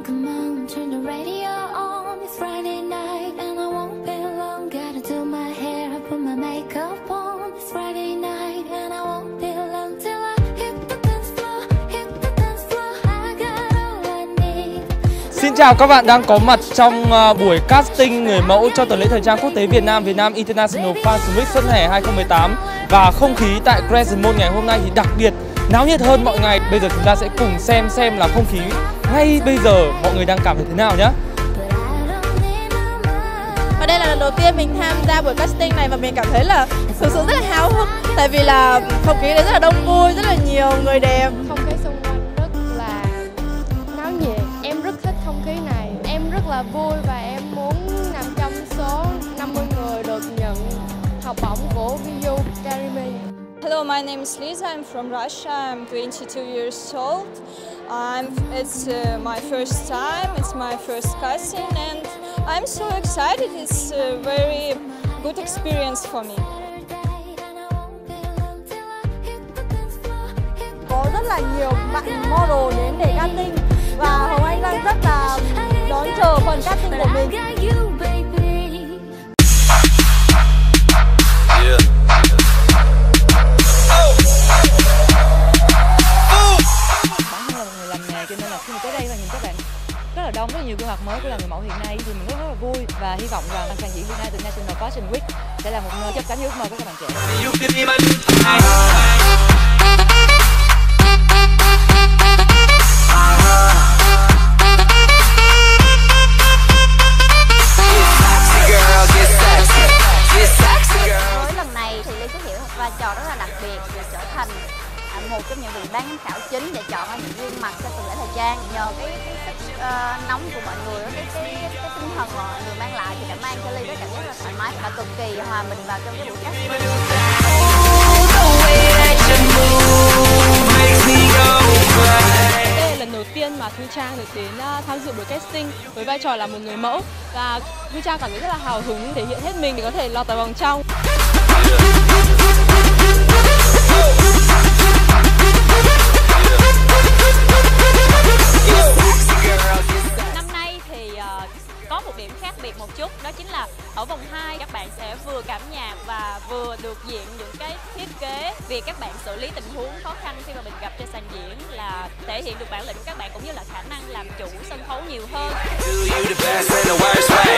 come on, turn the radio on. It's Friday night and I won't be long. Gotta do my hair, put my makeup on. It's Friday night and I won't be long till I hit the dance floor, hit the dance floor. I got all I need. Xin chào các bạn đang có mặt trong buổi casting người mẫu cho tuần lễ thời trang quốc tế Việt Nam International Fashion Week Xuân Hè 2018. Và không khí tại Crescent Mall ngày hôm nay thì đặc biệt náo nhiệt hơn mọi ngày. Bây giờ chúng ta sẽ cùng xem là không khí ngay bây giờ mọi người đang cảm thấy thế nào nhé. Và đây là lần đầu tiên mình tham gia buổi casting này và mình cảm thấy là thực sự rất là háo hức. Tại vì là không khí đấy rất là đông vui, rất là nhiều người đẹp. Không khí xung quanh rất là náo nhiệt. Em rất thích không khí này. Em rất là vui và em muốn nằm trong số 50 người được nhận học bổng của VU Academy. Hello, my name is Lisa. I'm from Russia. I'm 22 years old. It's my first time. It's my first casting, and I'm so excited. It's a very good experience for me. Có rất là nhiều bạn model đến để casting và Hồng Anh đang rất là đón chờ phần casting của mình. Cho nên là khi mà tới đây và nhìn các bạn rất là đông, rất là nhiều gương mặt mới của làng người mẫu hiện nay thì mình rất là vui và hy vọng rằng sàn diễn Việt National Fashion Week sẽ là một nơi chấp cánh ước mơ của các bạn trẻ. Với lần này thì Ly xuất hiện một vai trò rất là đặc biệt để trở thành một trong những vị ban giám khảo chính để chọn ra những gương mặt cho tuần lễ thời trang. Nhờ cái sức nóng của mọi người, cái tinh thần mà mọi người mang lại thì đã mang cho Ly cái cảm giác là thoải mái và cực kỳ hòa mình vào trong cái buổi casting. Đây là lần đầu tiên mà Thu Trang được đến tham dự buổi casting với vai trò là một người mẫu và Thu Trang cảm thấy rất là hào hứng thể hiện hết mình để có thể lọt vào vòng trong. Năm nay thì có một điểm khác biệt một chút, đó chính là ở vòng 2 các bạn sẽ vừa cảm nhạc và vừa được diện những cái thiết kế. Việc các bạn xử lý tình huống khó khăn khi mà mình gặp trên sàn diễn là thể hiện được bản lĩnh của các bạn cũng như là khả năng làm chủ sân khấu nhiều hơn.